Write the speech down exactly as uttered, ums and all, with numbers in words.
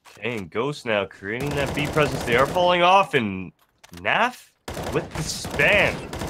Okay, and Ghost now creating that B presence. They are falling off, and N A F with the spam.